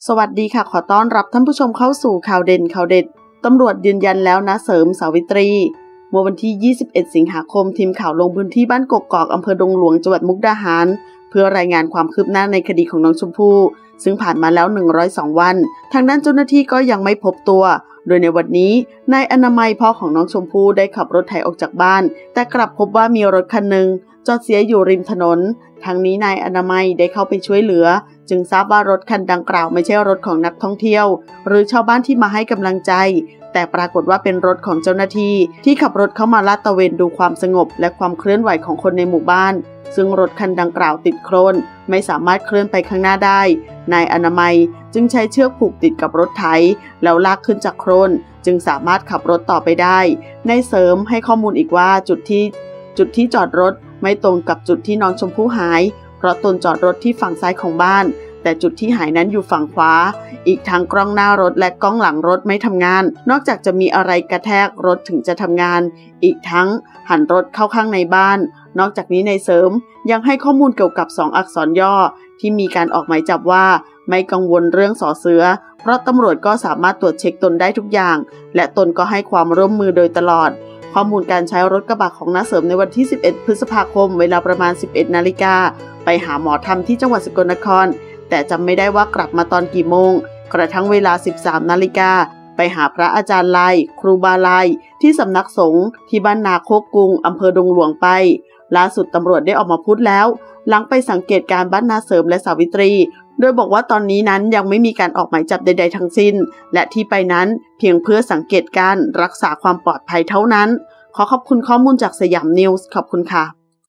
สวัสดีค่ะขอต้อนรับท่านผู้ชมเข้าสู่ข่าวเด่นข่าวเด็ดตำรวจยืนยันแล้วนะเสริมสาวิตรีเมื่อวันที่21สิงหาคมทีมข่าวลงพื้นที่บ้านกกอกอำเภอดงหลวงจังหวัดมุกดาหารเพื่อรายงานความคืบหน้าในคดีของน้องชมพู่ซึ่งผ่านมาแล้ว102วันทางด้านเจ้าหน้าที่ก็ยังไม่พบตัวโดยในวันนี้นายอนามัยพ่อของน้องชมพู่ได้ขับรถไถออกจากบ้านแต่กลับพบว่ามีรถคันหนึ่งจอดเสียอยู่ริมถนนทางนี้นายอนามัยได้เข้าไปช่วยเหลือจึงทราบว่ารถคันดังกล่าวไม่ใช่รถของนักท่องเที่ยวหรือชาวบ้านที่มาให้กำลังใจแต่ปรากฏว่าเป็นรถของเจ้าหน้าที่ที่ขับรถเข้ามาลาดตระเวนดูความสงบและความเคลื่อนไหวของคนในหมู่บ้านซึ่งรถคันดังกล่าวติดโคลนไม่สามารถเคลื่อนไปข้างหน้าได้นายอนามัยจึงใช้เชือกผูกติดกับรถไถแล้วลากขึ้นจากโคลนจึงสามารถขับรถต่อไปได้นายเสริมให้ข้อมูลอีกว่าจุดที่จอดรถไม่ตรงกับจุดที่น้องชมพู่หายเพราะตนจอดรถที่ฝั่งซ้ายของบ้านแต่จุดที่หายนั้นอยู่ฝั่งขวาอีกทั้งกล้องหน้ารถและกล้องหลังรถไม่ทำงานนอกจากจะมีอะไรกระแทกรถถึงจะทำงานอีกทั้งหันรถเข้าข้างในบ้านนอกจากนี้นายเสริมยังให้ข้อมูลเกี่ยวกับ2อักษรย่อที่มีการออกหมายจับว่าไม่กังวลเรื่องสอเสือเพราะตำรวจก็สามารถตรวจเช็คตนได้ทุกอย่างและตนก็ให้ความร่วมมือโดยตลอดข้อมูลการใช้รถกระบะของน้าเสริมในวันที่11พฤษภาคมเวลาประมาณ 11 นาฬิกาไปหาหมอทำที่จังหวัดสกลนครแต่จำไม่ได้ว่ากลับมาตอนกี่โมงกระทั่งเวลา 13 นาฬิกาไปหาพระอาจารย์ไลครูบาไลที่สำนักสงฆ์ที่บ้านนาโคกกุงอำเภอดงหลวงไปล่าสุดตำรวจได้ออกมาพูดแล้วหลังไปสังเกตการบ้านนาเสริมและสาวิตรีโดยบอกว่าตอนนี้นั้นยังไม่มีการออกหมายจับใดๆทั้งสิ้นและที่ไปนั้นเพียงเพื่อสังเกตการรักษาความปลอดภัยเท่านั้นขอขอบคุณข้อมูลจากสยามนิวส์ขอบคุณค่ะ